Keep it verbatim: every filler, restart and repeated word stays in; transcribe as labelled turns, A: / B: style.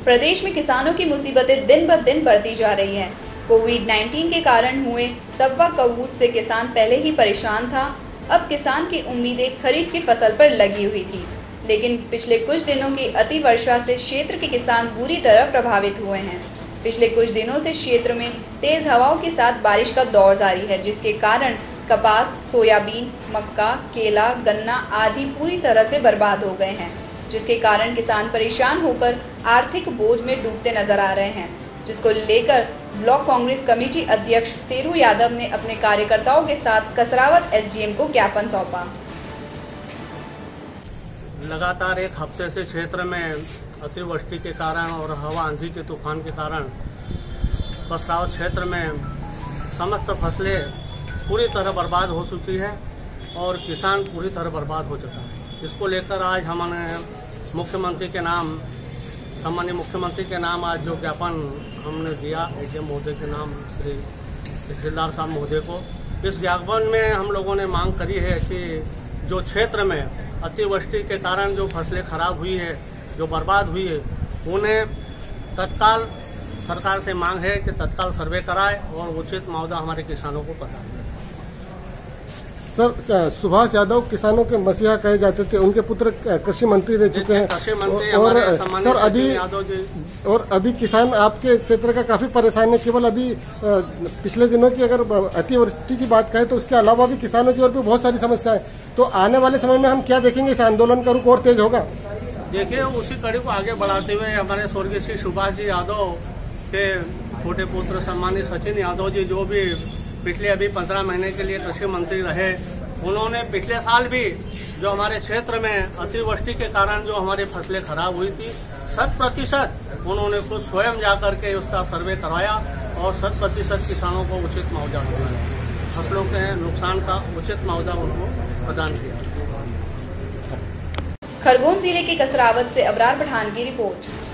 A: प्रदेश में किसानों की मुसीबतें दिन ब दिन बढ़ती जा रही हैं। कोविड उन्नीस के कारण हुए सबवा कबूत से किसान पहले ही परेशान था। अब किसान की उम्मीदें खरीफ की फसल पर लगी हुई थी, लेकिन पिछले कुछ दिनों की अति वर्षा से क्षेत्र के किसान बुरी तरह प्रभावित हुए हैं। पिछले कुछ दिनों से क्षेत्र में तेज हवाओं के साथ बारिश का दौर जारी है, जिसके कारण कपास, सोयाबीन, मक्का, केला, गन्ना आदि पूरी तरह से बर्बाद हो गए हैं, जिसके कारण किसान परेशान होकर आर्थिक बोझ में डूबते नजर आ रहे हैं, जिसको लेकर ब्लॉक कांग्रेस कमेटी अध्यक्ष शेरू यादव ने अपने कार्यकर्ताओं के साथ कसरावत एसडीएम को ज्ञापन सौंपा।
B: लगातार एक हफ्ते से क्षेत्र में अतिवृष्टि के कारण और हवा आंधी के तूफान के कारण कसरावत क्षेत्र में समस्त फसलें पूरी तरह बर्बाद हो चुकी है और किसान पूरी तरह बर्बाद हो चुका है। इसको लेकर आज हमने मुख्यमंत्री के नाम सम्माननीय मुख्यमंत्री के नाम आज जो ज्ञापन हमने दिया एडीएम महोदय के नाम श्री तहसीलदार साहब महोदय को, इस ज्ञापन में हम लोगों ने मांग करी है कि जो क्षेत्र में अतिवृष्टि के कारण जो फसलें खराब हुई है, जो बर्बाद हुई है, उन्हें तत्काल सरकार से मांग है कि तत्काल सर्वे कराए और उचित मुआवजा हमारे किसानों को प्रदान करें।
C: सर, सुभाष यादव किसानों के मसीहा कहे जाते थे, उनके पुत्र कृषि मंत्री रह चुके हैं
B: कृषि मंत्री
C: और
B: सर
C: अभी और अभी किसान आपके क्षेत्र का काफी परेशान है। केवल अभी पिछले दिनों की अगर अतिवृष्टि की बात करें तो उसके अलावा भी किसानों की ओर भी बहुत सारी समस्याएं। तो आने वाले समय में हम क्या देखेंगे? इस आंदोलन का रुख और तेज होगा?
B: देखिए, उसी कड़ी को आगे बढ़ाते हुए हमारे स्वर्गीय श्री सुभाष जी यादव के छोटे पुत्र सम्मानित सचिन यादव जी, जो भी पिछले अभी पंद्रह महीने के लिए कृषि मंत्री रहे, उन्होंने पिछले साल भी जो हमारे क्षेत्र में अतिवृष्टि के कारण जो हमारी फसलें खराब हुई थी, शत प्रतिशत उन्होंने खुद स्वयं जाकर के उसका सर्वे करवाया और शत प्रतिशत किसानों को उचित मुआवजा दिलाया, फसलों के नुकसान का उचित मुआवजा उनको प्रदान किया।
A: खरगोन जिले के कसरावत से अबरार पठान की रिपोर्ट।